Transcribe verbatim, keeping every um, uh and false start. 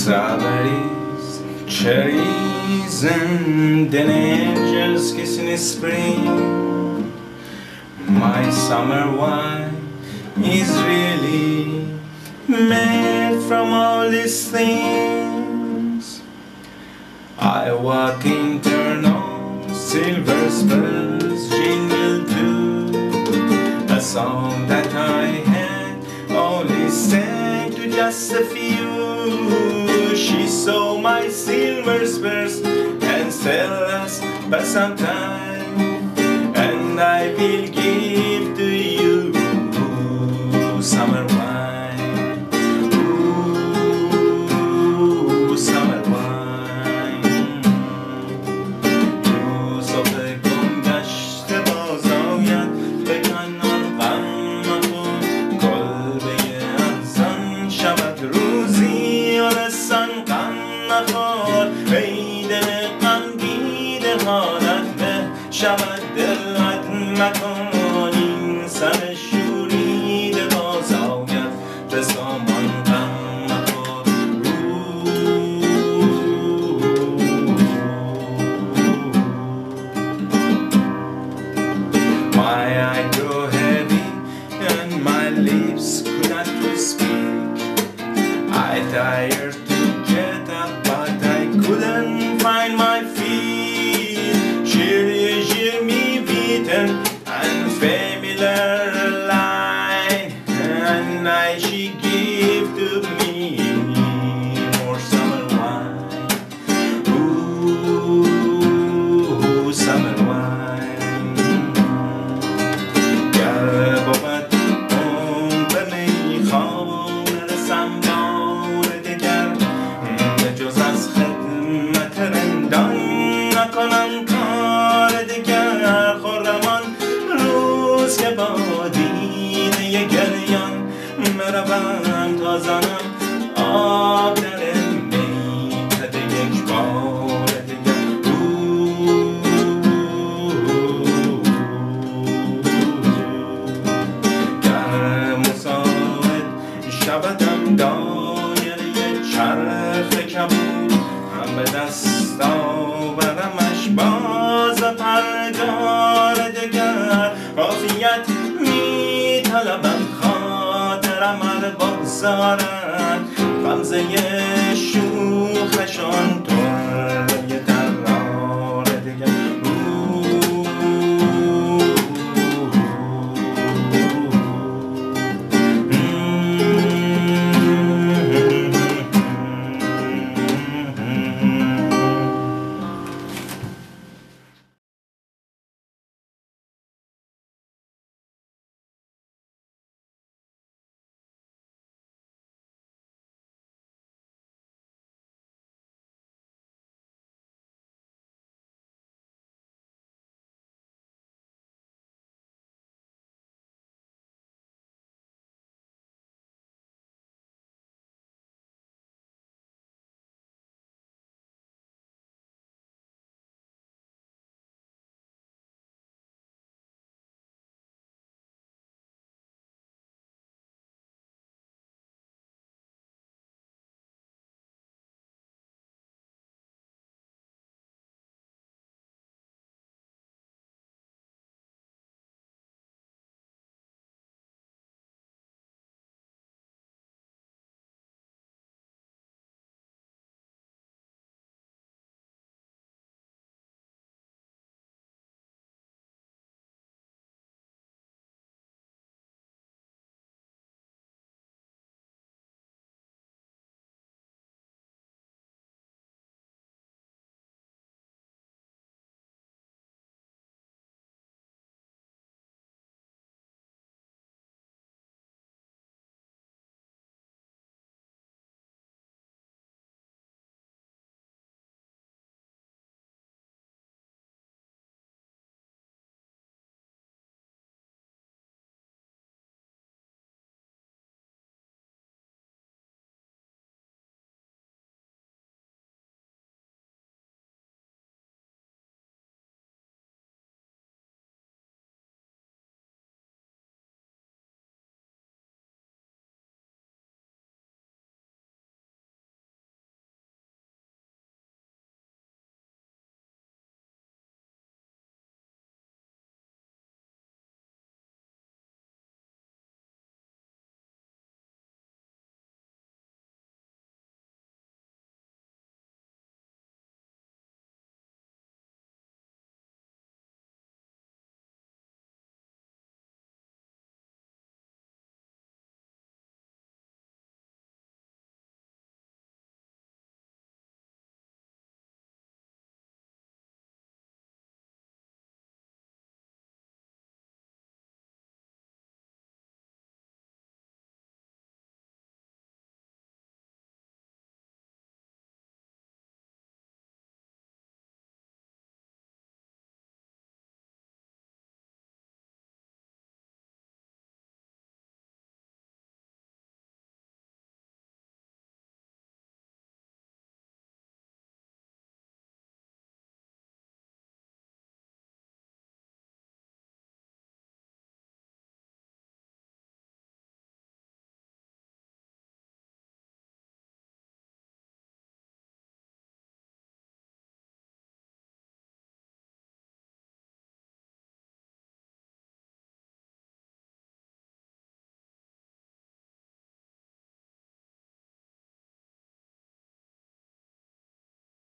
Strawberries, cherries, and then angels kissing in spring. My summer wine is really made from all these things. I walk internal, silver spells jingle too. A song that I had only sang to just a few. She saw my silver spurs and tell us by some time, and I will give to you summer wine. Ooh, summer wine. روزافه گم گشته باز آید به کنار غم خود کلبه ارزان شود روزی آرستان غم نخور ای دل غمگین حالت به شود دلت مکن این سر شوریده باز آید به سامان غم نخور. My eye grew heavy and my lips could not speak. I tired to get up but I couldn't find my feet. She reassured me with an unfamiliar line, and I she gave to me more summer wine. Ooh, summer wine. گر بود اون به میخانه رسم بار دگر، به جز از خدمت رندان نکنم کار دیگر. خرمان روز که با دیده گریان بروم تا زنم آب در میکده یک بار دیگر. گر مساعد شودم دایره چرخ کبود، هم به دست آورمش باز پرگار دگر. عافیت می طلبم خاطرم ار بگذارد غمزه شوخشان